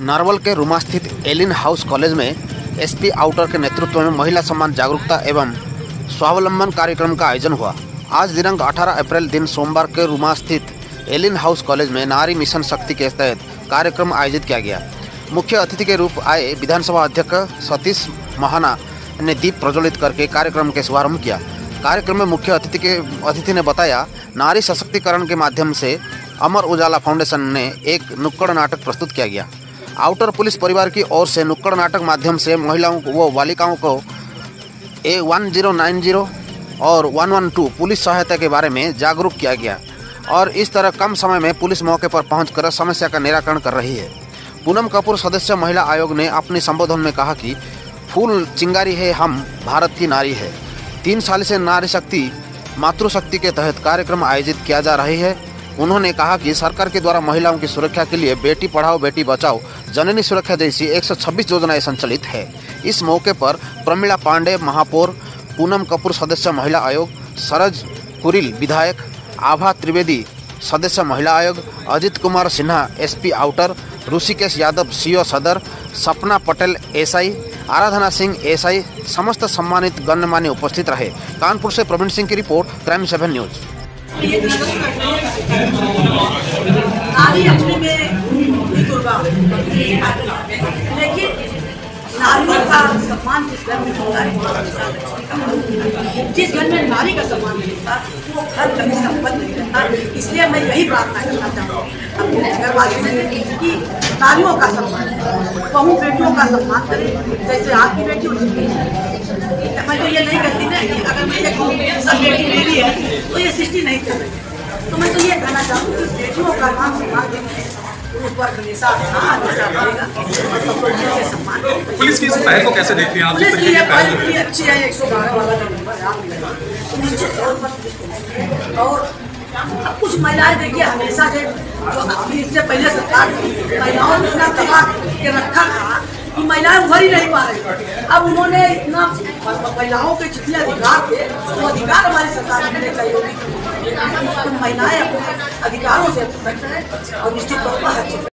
नारवल के रुमा स्थित Allen house college में एसपी आउटर के नेतृत्व में महिला सम्मान जागरूकता एवं स्वावलंबन कार्यक्रम का आयोजन हुआ। आज दिनांक 18 अप्रैल दिन सोमवार के रुमा स्थित एलिन हाउस कॉलेज में नारी मिशन शक्ति के तहत कार्यक्रम आयोजित किया गया। मुख्य अतिथि के रूप आए विधानसभा अध्यक्ष सतीश महाना ने दीप प्रज्वलित करके कार्यक्रम के शुभारंभ किया। कार्यक्रम में मुख्य अतिथि ने बताया, नारी सशक्तिकरण के माध्यम से अमर उजाला फाउंडेशन ने एक नुक्कड़ नाटक प्रस्तुत किया गया। आउटर पुलिस परिवार की ओर से नुक्कड़ नाटक माध्यम से महिलाओं व बालिकाओं को 1090 और 112 पुलिस सहायता के बारे में जागरूक किया गया और इस तरह कम समय में पुलिस मौके पर पहुंचकर समस्या का निराकरण कर रही है। पूनम कपूर सदस्य महिला आयोग ने अपने संबोधन में कहा कि फूल चिंगारी है, हम भारत की नारी है। 3 साल से नारी शक्ति मातृशक्ति के तहत कार्यक्रम आयोजित किया जा रही है। उन्होंने कहा कि सरकार के द्वारा महिलाओं की सुरक्षा के लिए बेटी पढ़ाओ बेटी बचाओ, जननी सुरक्षा जैसी 126 योजनाएं संचालित है। इस मौके पर प्रमिला पांडे महापौर, पूनम कपूर सदस्य महिला आयोग, सरज कुरिल विधायक, आभा त्रिवेदी सदस्य महिला आयोग, Ajit Kumar Sinha SP outer, Rishikesh Yadav CO Sadar, Sapna Patel SI, Aradhana Singh SI, समस्त सम्मानित गणमान्य उपस्थित रहे। कानपुर से प्रवीण सिंह की रिपोर्ट, क्राइम 7 न्यूज। लेकिन नारियों का सम्मान जिस घर में होता है, जिस घर में नारी का सम्मान नहीं होता वो घर कभी संपन्न नहीं रहता। इसलिए मैं यही प्रार्थना करना चाहूँगी अपने नगरवासियों से कि नारियों का सम्मान, बहू बेटियों का सम्मान करें। जैसे आपकी बेटी उसकी, मैं तो ये नहीं कहती ना कि अगर मैं देखूँ सब बेटी मेरी है तो ये सृष्टि नहीं कर रही है। तो मैं तो ये कहना चाहूँगी कि बेटियों का नाम सम्मान देंगे उस पर हमेशा पुलिस की इस पहल को कैसे देखती हैं आप? पुलिस की पहल बड़ी अच्छी है। 112 वाला जो नंबर याद मिलेगा निश्चित तौर पर। और अब कुछ महिलाएं देखिए हमेशा से जो अभी इससे पहले सरकार महिलाओं ने इतना दबा के रखा था कि महिलाएं उभर ही नहीं पा रही। अब उन्होंने इतना महिलाओं के जितने अधिकार थे वो अधिकार हमारी सरकार ने चाहिए तो महिलाएं अपने अधिकारों से और निश्चित तौर पर